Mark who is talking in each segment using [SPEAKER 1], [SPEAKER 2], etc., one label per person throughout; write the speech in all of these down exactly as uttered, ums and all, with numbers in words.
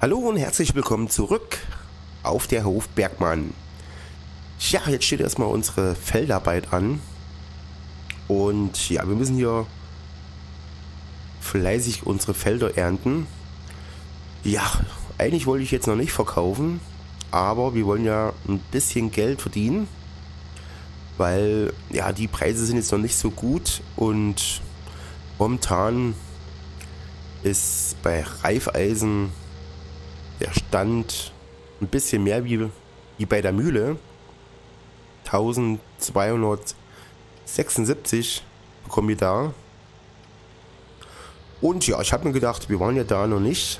[SPEAKER 1] Hallo und herzlich willkommen zurück auf der Hof Bergmann. Ja, jetzt steht erstmal unsere Feldarbeit an. Und ja, wir müssen hier fleißig unsere Felder ernten. Ja, eigentlich wollte ich jetzt noch nicht verkaufen, aber wir wollen ja ein bisschen Geld verdienen, weil ja, die Preise sind jetzt noch nicht so gut und momentan ist bei Reifeisen der Stand ein bisschen mehr wie, wie bei der Mühle. eintausendzweihundertsechsundsiebzig bekommen wir da. Und ja, ich habe mir gedacht, wir waren ja da noch nicht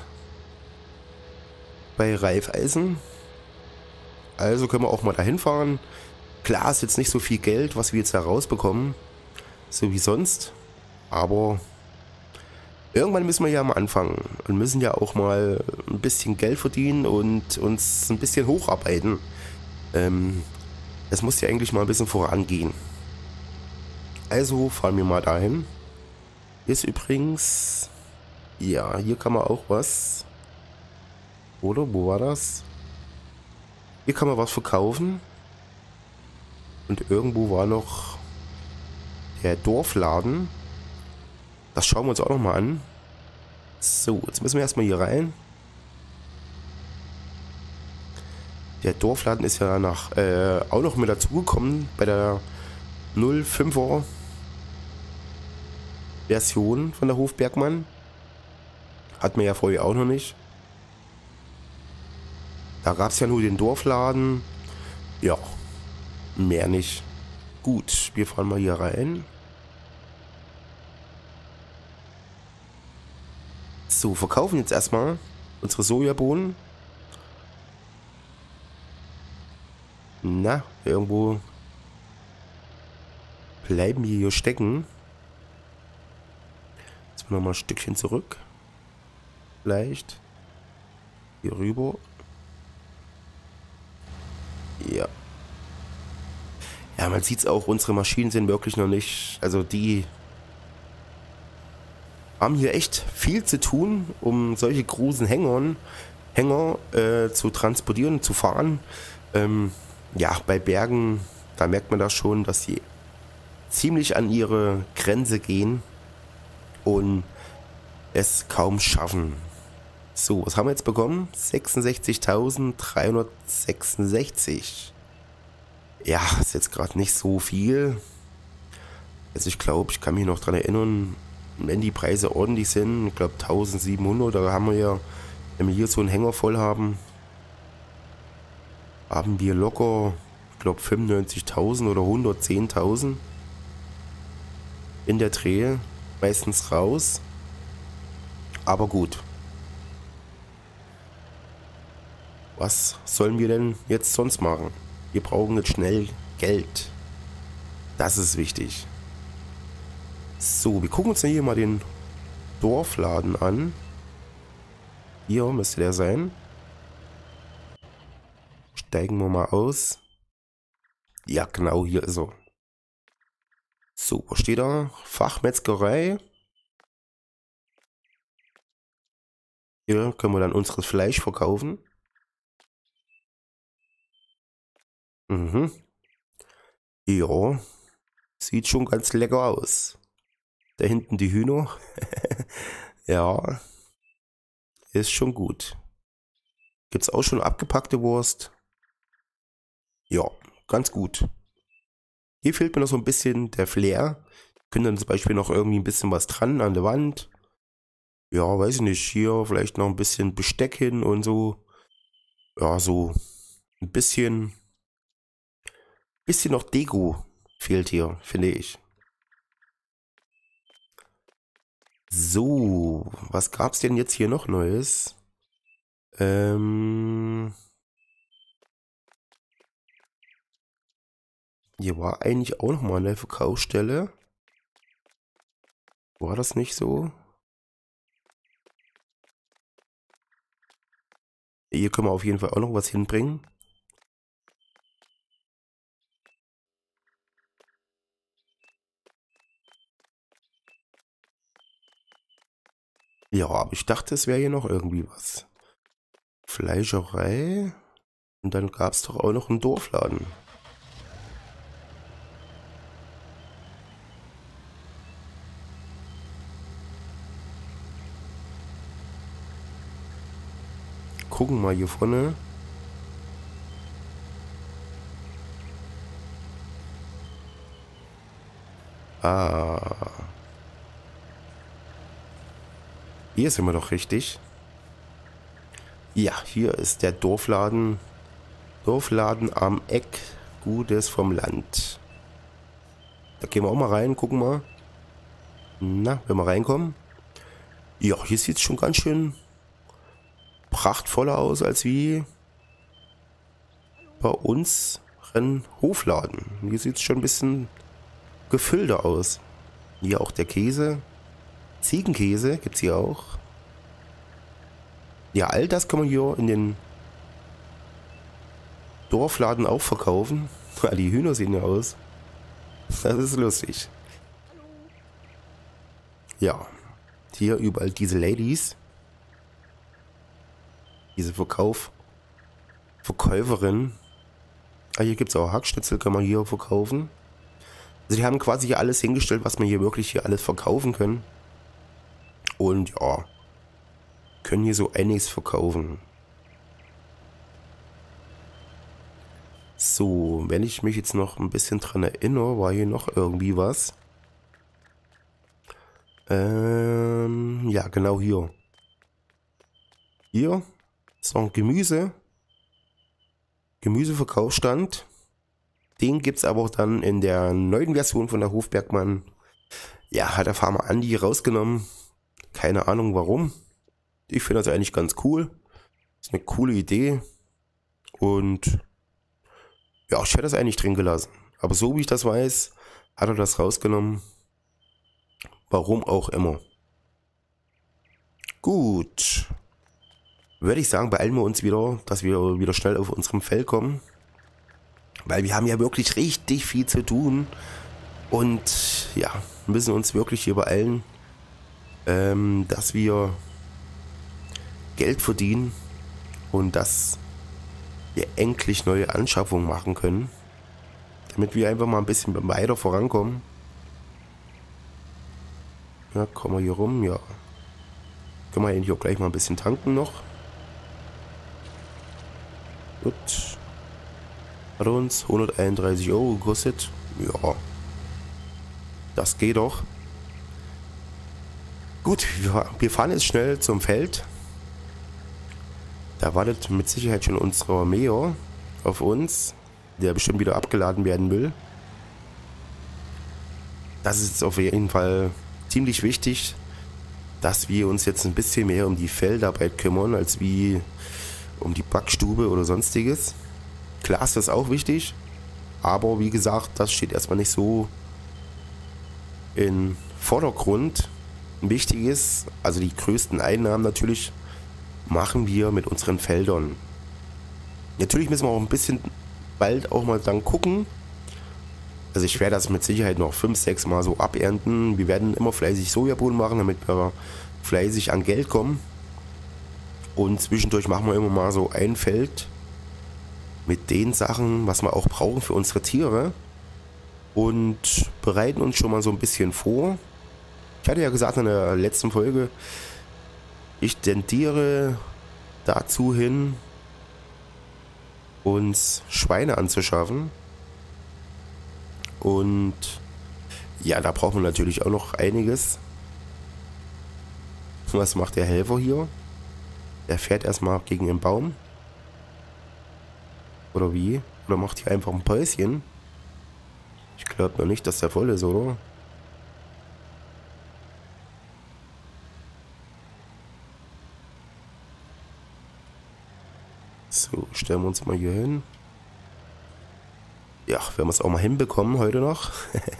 [SPEAKER 1] bei Reifeisen. Also können wir auch mal dahin fahren. Klar ist jetzt nicht so viel Geld, was wir jetzt da rausbekommen, so wie sonst. Aber irgendwann müssen wir ja mal anfangen und müssen ja auch mal ein bisschen Geld verdienen und uns ein bisschen hocharbeiten. Ähm, es muss ja eigentlich mal ein bisschen vorangehen. Also fahren wir mal dahin. Hier ist übrigens... Ja, hier kann man auch was... Oder? Wo war das? Hier kann man was verkaufen. Und irgendwo war noch der Dorfladen. Das schauen wir uns auch noch mal an. So, jetzt müssen wir erstmal hier rein. Der Dorfladen ist ja nach, äh, auch noch mit dazugekommen bei der null Komma fünfer Version von der Hof Bergmann. Hatten wir ja vorher auch noch nicht. Da gab es ja nur den Dorfladen. Ja, mehr nicht. Gut, wir fahren mal hier rein. So, verkaufen jetzt erstmal unsere Sojabohnen. Na, irgendwo bleiben wir hier stecken. Jetzt noch mal ein Stückchen zurück. Vielleicht. Hier rüber. Ja. Ja, man sieht es auch, unsere Maschinen sind wirklich noch nicht, also die haben hier echt viel zu tun, um solche großen Hängern, Hänger äh, zu transportieren, zu fahren. Ähm, ja, bei Bergen, da merkt man das schon, dass sie ziemlich an ihre Grenze gehen und es kaum schaffen. So, was haben wir jetzt bekommen? sechsundsechzigtausenddreihundertsechsundsechzig. Ja, ist jetzt gerade nicht so viel. Also ich glaube, ich kann mich noch daran erinnern, wenn die Preise ordentlich sind, ich glaube eintausendsiebenhundert, da haben wir ja, wenn wir hier so einen Hänger voll haben, haben wir locker, ich glaube fünfundneunzigtausend oder hundertzehntausend in der Dreh meistens raus. Aber gut. Was sollen wir denn jetzt sonst machen? Wir brauchen jetzt schnell Geld. Das ist wichtig. So, wir gucken uns hier mal den Dorfladen an. Hier müsste der sein. Steigen wir mal aus. Ja, genau, hier ist er. So, was steht da? Fachmetzgerei. Hier können wir dann unseres Fleisch verkaufen. Mhm. Ja, sieht schon ganz lecker aus. Da hinten die Hühner. Ja, ist schon gut. Gibt's auch schon abgepackte Wurst? Ja, ganz gut. Hier fehlt mir noch so ein bisschen der Flair. Können dann zum Beispiel noch irgendwie ein bisschen was dran an der Wand. Ja, weiß ich nicht. Hier vielleicht noch ein bisschen Besteck hin und so. Ja, so ein bisschen, bisschen noch Deko fehlt hier, finde ich. So, was gab's denn jetzt hier noch Neues? Ähm, hier war eigentlich auch noch mal eine Verkaufsstelle. War das nicht so? Hier können wir auf jeden Fall auch noch was hinbringen. Ja, aber ich dachte, es wäre hier noch irgendwie was. Fleischerei. Und dann gab es doch auch noch einen Dorfladen. Gucken mal hier vorne. Ah. Hier sind wir doch richtig. Ja, hier ist der Dorfladen. Dorfladen am Eck. Gutes vom Land. Da gehen wir auch mal rein, gucken mal. Na, wenn wir reinkommen. Ja, hier sieht es schon ganz schön prachtvoller aus als wie bei uns ein Hofladen. Hier sieht es schon ein bisschen gefüllter aus. Hier auch der Käse. Ziegenkäse gibt es hier auch. Ja, all das kann man hier in den Dorfladen auch verkaufen. Die Hühner sehen ja aus. Das ist lustig. Ja, hier überall diese Ladies. Diese Verkauf. Verkäuferin. Ah, hier gibt es auch Hackschnitzel, kann man hier verkaufen. Also die haben quasi hier alles hingestellt, was man hier wirklich hier alles verkaufen können. Und ja, können hier so einiges verkaufen. So, wenn ich mich jetzt noch ein bisschen dran erinnere, war hier noch irgendwie was. Ähm, ja, genau hier. Hier ist noch ein Gemüse. Gemüseverkaufsstand. Den gibt es aber auch dann in der neuen Version von der Hofbergmann. Ja, hat der Farmer Andi rausgenommen. Keine Ahnung warum. Ich finde das eigentlich ganz cool. Ist eine coole Idee. Und ja, ich hätte das eigentlich drin gelassen. Aber so wie ich das weiß, hat er das rausgenommen. Warum auch immer. Gut. Würde ich sagen, beeilen wir uns wieder, dass wir wieder schnell auf unserem Feld kommen. Weil wir haben ja wirklich richtig viel zu tun. Und ja, müssen uns wirklich hier beeilen, ähm, dass wir Geld verdienen und dass wir endlich neue Anschaffungen machen können. Damit wir einfach mal ein bisschen weiter vorankommen. Ja, kommen wir hier rum, ja. Können wir hier auch gleich mal ein bisschen tanken noch. Gut. Hat uns hunderteinunddreißig Euro gekostet. Ja. Das geht doch. Gut, wir fahren jetzt schnell zum Feld. Da wartet mit Sicherheit schon unser Mäher auf uns, der bestimmt wieder abgeladen werden will. Das ist jetzt auf jeden Fall ziemlich wichtig, dass wir uns jetzt ein bisschen mehr um die Feldarbeit kümmern, als wie um die Backstube oder sonstiges. Klar ist das auch wichtig, aber wie gesagt, das steht erstmal nicht so im Vordergrund. Wichtig ist, also die größten Einnahmen natürlich machen wir mit unseren Feldern. Natürlich müssen wir auch ein bisschen bald auch mal dann gucken. Also ich werde das mit Sicherheit noch fünf, sechs Mal so abernten. Wir werden immer fleißig Sojabohnen machen, damit wir fleißig an Geld kommen. Und zwischendurch machen wir immer mal so ein Feld mit den Sachen, was wir auch brauchen für unsere Tiere. Und bereiten uns schon mal so ein bisschen vor. Ich hatte ja gesagt in der letzten Folge, ich tendiere dazu hin, uns Schweine anzuschaffen. Und ja, da braucht man natürlich auch noch einiges. Was macht der Helfer hier? Der fährt erstmal gegen den Baum. Oder wie? Oder macht hier einfach ein Päuschen? Ich glaube noch nicht, dass der voll ist, oder? So, stellen wir uns mal hier hin. Ja, werden wir es auch mal hinbekommen heute noch.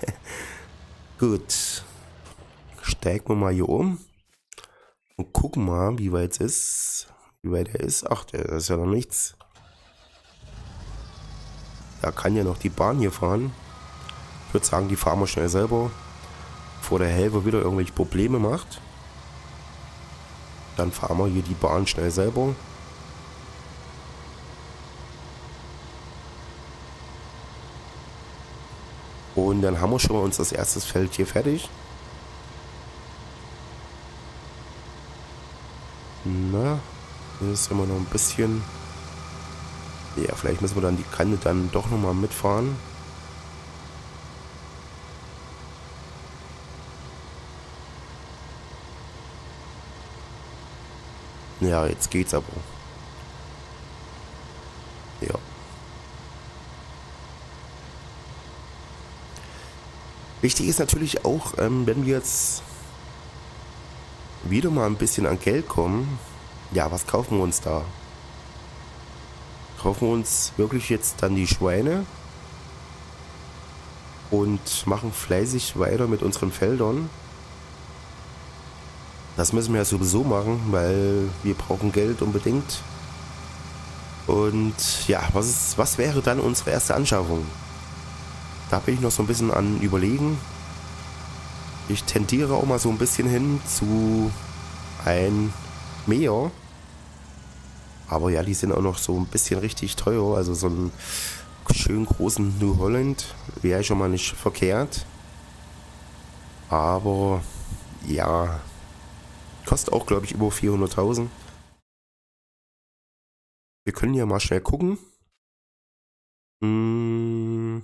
[SPEAKER 1] Gut. Steigen wir mal hier um. Und gucken mal, wie weit es ist. Wie weit er ist. Ach, der ist ja noch nichts. Da kann ja noch die Bahn hier fahren. Ich würde sagen, die fahren wir schnell selber. Bevor der Helfer wieder irgendwelche Probleme macht. Dann fahren wir hier die Bahn schnell selber. Und dann haben wir schon mal uns das erste Feld hier fertig. Na, das ist immer noch ein bisschen... Ja, vielleicht müssen wir dann die Kante dann doch nochmal mitfahren. Ja, jetzt geht's aber. Ja. Wichtig ist natürlich auch, ähm, wenn wir jetzt wieder mal ein bisschen an Geld kommen, ja, was kaufen wir uns da? Kaufen wir uns wirklich jetzt dann die Schweine und machen fleißig weiter mit unseren Feldern. Das müssen wir ja sowieso machen, weil wir brauchen Geld unbedingt. Und ja, was ist, was wäre dann unsere erste Anschaffung? Da bin ich noch so ein bisschen an überlegen. Ich tendiere auch mal so ein bisschen hin zu ein Mäher. Aber ja, die sind auch noch so ein bisschen richtig teuer. Also so einen schön großen New Holland wäre schon mal nicht verkehrt. Aber ja, kostet auch, glaube ich, über vierhunderttausend. Wir können ja mal schnell gucken. Hm.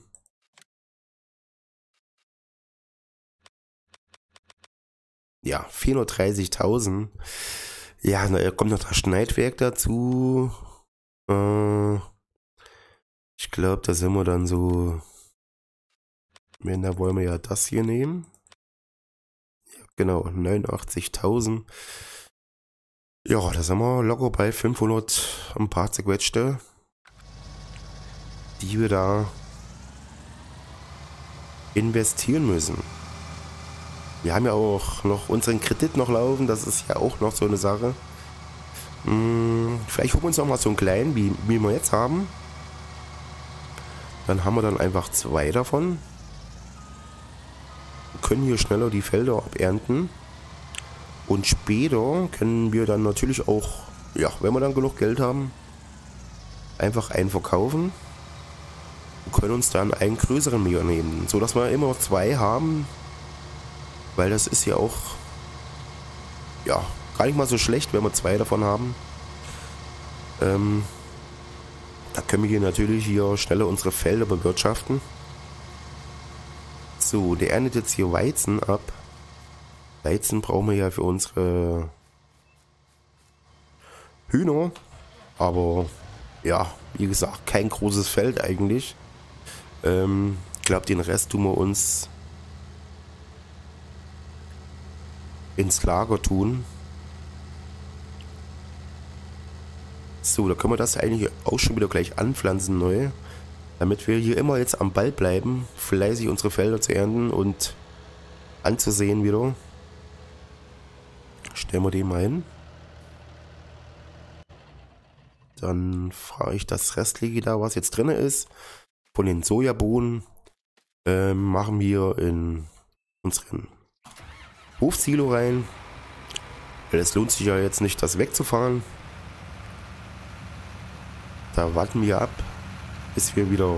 [SPEAKER 1] Ja, vierhundertdreißigtausend. Ja, da kommt noch das Schneidwerk dazu. Äh, ich glaube, da sind wir dann so... Wenn, da wollen wir ja das hier nehmen. Ja, genau, neunundachtzigtausend. Ja, da sind wir locker bei fünfhundert ein paar zerquetschte, die wir da investieren müssen. Wir haben ja auch noch unseren Kredit noch laufen, das ist ja auch noch so eine Sache. Hm, vielleicht holen wir uns noch mal so einen kleinen, wie, wie wir jetzt haben. Dann haben wir dann einfach zwei davon. Wir können hier schneller die Felder abernten. Und später können wir dann natürlich auch, ja, wenn wir dann genug Geld haben, einfach einen verkaufen. Und können uns dann einen größeren Mäher nehmen, sodass wir immer zwei haben. Weil das ist ja auch, ja, gar nicht mal so schlecht, wenn wir zwei davon haben. Ähm, da können wir hier natürlich hier schneller unsere Felder bewirtschaften. So, der erntet jetzt hier Weizen ab. Weizen brauchen wir ja für unsere Hühner. Aber ja, wie gesagt, kein großes Feld eigentlich. Ähm, ich glaube, den Rest tun wir uns ins Lager tun. So, da können wir das eigentlich auch schon wieder gleich anpflanzen neu. Damit wir hier immer jetzt am Ball bleiben, fleißig unsere Felder zu ernten und anzusehen wieder. Stellen wir den mal hin. Dann frage ich das restliche da, was jetzt drin ist. Von den Sojabohnen ähm, machen wir in unseren Hofsilo rein. Weil es lohnt sich ja jetzt nicht, das wegzufahren. Da warten wir ab, bis wir wieder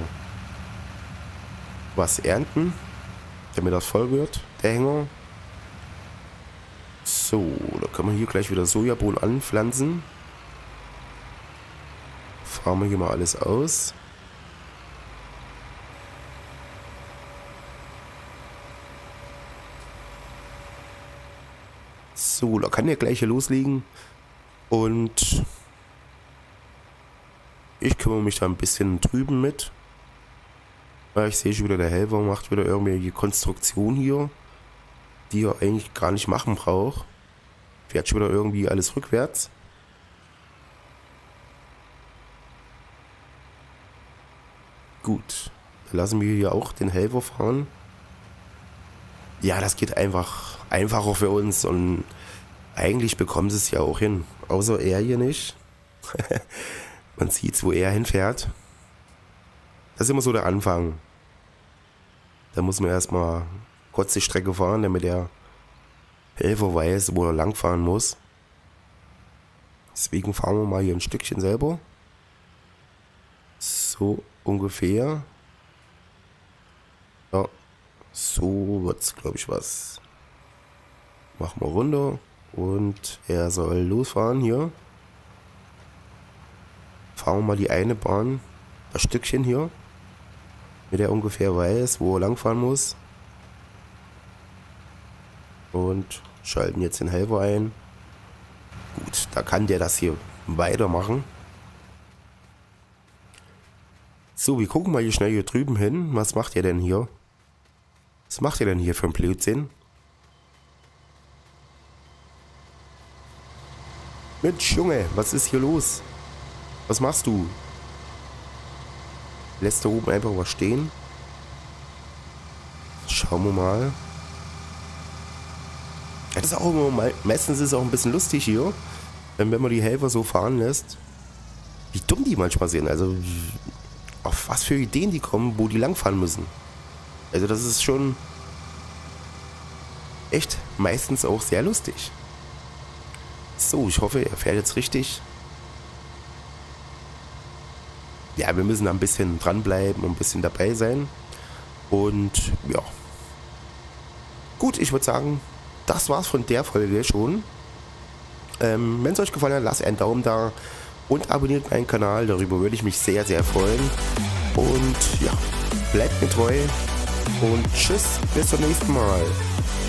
[SPEAKER 1] was ernten, damit das voll wird, der Hänger. So, da können wir hier gleich wieder Sojabohnen anpflanzen. Fahren wir hier mal alles aus. So, da kann der gleich hier loslegen. Und ich kümmere mich da ein bisschen drüben mit. Ich sehe schon wieder, der Helfer macht wieder irgendwelche Konstruktion hier, die er eigentlich gar nicht machen braucht. Fährt schon wieder irgendwie alles rückwärts. Gut, dann lassen wir hier auch den Helfer fahren. Ja, das geht einfach einfacher für uns und eigentlich bekommen sie es ja auch hin. Außer er hier nicht. Man sieht, wo er hinfährt. Das ist immer so der Anfang. Da muss man erstmal kurz die Strecke fahren, damit der Helfer weiß, wo er langfahren muss. Deswegen fahren wir mal hier ein Stückchen selber. So ungefähr. Ja, So wird's, glaube ich, was. Machen wir runter. Und er soll losfahren hier. Fahren wir mal die eine Bahn, das Stückchen hier, mit der ungefähr weiß, wo er langfahren muss. Und schalten jetzt den Helfer ein. Gut, da kann der das hier weitermachen. So, wir gucken mal hier schnell hier drüben hin. Was macht ihr denn hier? Was macht ihr denn hier für ein Blödsinn? Mensch, Junge, was ist hier los? Was machst du? Lässt da oben einfach was stehen? Schauen wir mal. Ja, das ist auch immer mal, meistens ist es auch ein bisschen lustig hier, wenn man die Helfer so fahren lässt. Wie dumm die manchmal sind. Also auf was für Ideen die kommen, wo die langfahren müssen. Also das ist schon echt meistens auch sehr lustig. So, ich hoffe, er fährt jetzt richtig. Ja, wir müssen da ein bisschen dranbleiben und ein bisschen dabei sein. Und ja. Gut, ich würde sagen, das war's von der Folge schon. Ähm, wenn es euch gefallen hat, lasst einen Daumen da und abonniert meinen Kanal. Darüber würde ich mich sehr, sehr freuen. Und ja, bleibt mir treu. Und tschüss, bis zum nächsten Mal.